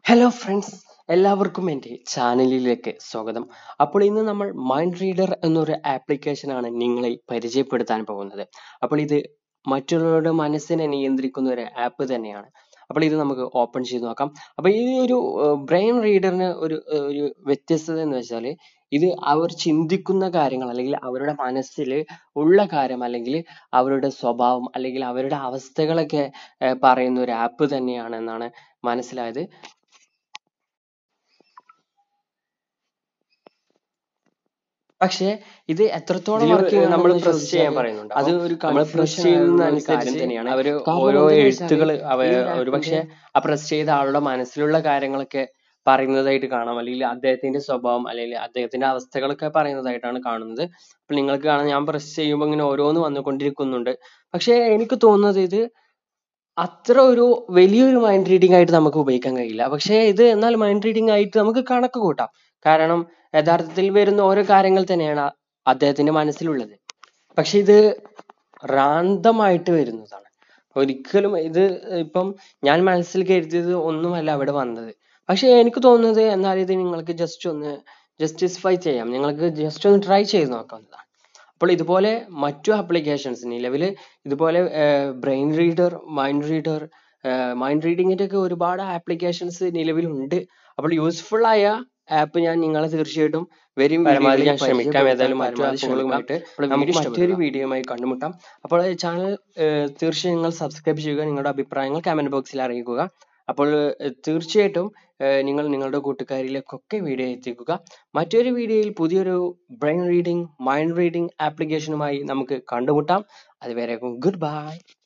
Hello friends, എല്ലാവർക്കും എൻ്റെ ചാനലിലേക്ക് സ്വാഗതം. അപ്പോൾ ഇന്ന് നമ്മൾ മൈൻഡ് റീഡർ എന്നൊരു ആപ്ലിക്കേഷനാണ് നിങ്ങളെ പരിചയപ്പെടുത്താൻ പോകുന്നത്. അപ്പോൾ ഇത് മറ്റുള്ളവരുടെ മനസ്സിനെ നിയന്ത്രിക്കുന്ന ഒരു ആപ്പ് തന്നെയാണ്. അപ്പോൾ ഇത് നമുക്ക് ഓപ്പൺ ചെയ്ത് നോക്കാം. അപ്പോൾ ഈ ഒരു ബ്രെയിൻ റീഡറിന് ഒരു വ്യത്യസ്തത എന്ന് വെച്ചാൽ ഇത് അവർ ചിന്തിക്കുന്ന കാര്യങ്ങൾ അല്ലെങ്കിൽ അവരുടെ മനസ്സിൽ ഉള്ള കാര്യം അല്ലെങ്കിൽ അവരുടെ സ്വഭാവം അല്ലെങ്കിൽ അവരുടെ അവസ്ഥകളൊക്കെ പറയുന്ന ഒരു ആപ്പ് തന്നെയാണെന്നാണ് മനസ്സിലായത്. പക്ഷേ ഇത് എത്രത്തോളം വർക്കിംഗ് നമ്മൾ പ്രസ് ചെയ്യാൻ പറയുന്നുണ്ട്. അത് ഒരു നമ്മൾ പ്രസ് ചെയ്യുന്നതനുസരിച്ച് തന്നെയാണ് അവര് ഓരോ എഴുത്തുകൾ ഒരു പക്ഷേ ആ പ്രസ് ചെയ്ത ആളുടെ മനസ്സിലുള്ള കാര്യങ്ങളൊക്കെ പറയുന്നതായിട്ട് കാണാം, അല്ലെങ്കിൽ അദ്ദേഹത്തിന്റെ സ്വഭാവം അല്ലെങ്കിൽ അദ്ദേഹത്തിന്റെ അവസ്ഥകളൊക്കെ പറയുന്നതായിട്ടാണ് കാണുന്നത്. അപ്പോൾ നിങ്ങൾക്ക് കാണാം, ഞാൻ പ്രസ് ചെയ്യുമ്പോൾ ഇങ്ങനെ ഓരോന്ന് വന്നുകൊണ്ടിരിക്കുന്നുണ്ട്. പക്ഷേ എനിക്ക് തോന്നുന്നത് ഇത് അത്ര ഒരു വലിയൊരു മൈൻഡ് റീഡിംഗ് ആയിട്ട് നമുക്ക് ഉപയോഗിക്കാൻ കഴിയില്ല. പക്ഷേ ഇത് എന്നാൽ മൈൻഡ് റീഡിംഗ് ആയിട്ട് നമുക്ക് കണക്ക് കൂട്ടാം. കാരണം യഥാർത്ഥത്തിൽ വരുന്ന ഓരോ കാര്യങ്ങൾ തന്നെയാണ് അദ്ദേഹത്തിന്റെ മനസ്സിലുള്ളത്. പക്ഷെ ഇത് റാൻഡമായിട്ട് വരുന്നതാണ്. ഒരിക്കലും ഇത് ഇപ്പം ഞാൻ മനസ്സിൽ കരുതിയത് ഒന്നുമല്ല അവിടെ വന്നത്. പക്ഷെ എനിക്ക് തോന്നുന്നത് എന്നാൽ ഇത് നിങ്ങൾക്ക് ജസ്റ്റ് ഒന്ന് ജസ്റ്റിഫൈ ചെയ്യാം, നിങ്ങൾക്ക് ജസ്റ്റ് ഒന്ന് ട്രൈ ചെയ്ത് നോക്കാവുന്നതാണ്. അപ്പോൾ ഇതുപോലെ മറ്റു ആപ്ലിക്കേഷൻസ് നിലവിൽ ഇതുപോലെ ബ്രെയിൻ റീഡർ, മൈൻഡ് റീഡിങ്ങിന്റെ ഒക്കെ ഒരുപാട് ആപ്ലിക്കേഷൻസ് നിലവിലുണ്ട്. അപ്പോൾ യൂസ്ഫുൾ ആയ ആപ്പ് ഞാൻ നിങ്ങളെ തീർച്ചയായിട്ടും വരും പരമാവധി ഞാൻ ശ്രമിക്കാം. ഏതായാലും മറ്റു ആപ്പുകളുമായിട്ട് നമുക്ക് മറ്റൊരു വീഡിയോയുമായി കണ്ടുമുട്ടാം. അപ്പോൾ ചാനൽ തീർച്ചയായും നിങ്ങൾ സബ്സ്ക്രൈബ് ചെയ്യുക, നിങ്ങളുടെ അഭിപ്രായങ്ങൾ കമന്റ് ബോക്സിൽ അറിയിക്കുക. അപ്പോൾ തീർച്ചയായിട്ടും നിങ്ങൾ നിങ്ങളുടെ കൂട്ടുകാരിലേക്കൊക്കെ വീഡിയോ എത്തിക്കുക. മറ്റൊരു വീഡിയോയിൽ പുതിയൊരു ബ്രെയിൻ റീഡിംഗ്, മൈൻഡ് റീഡിംഗ് ആപ്ലിക്കേഷനുമായി നമുക്ക് കണ്ടുമുട്ടാം. അതുവരേക്കും ഗുഡ് ബൈ.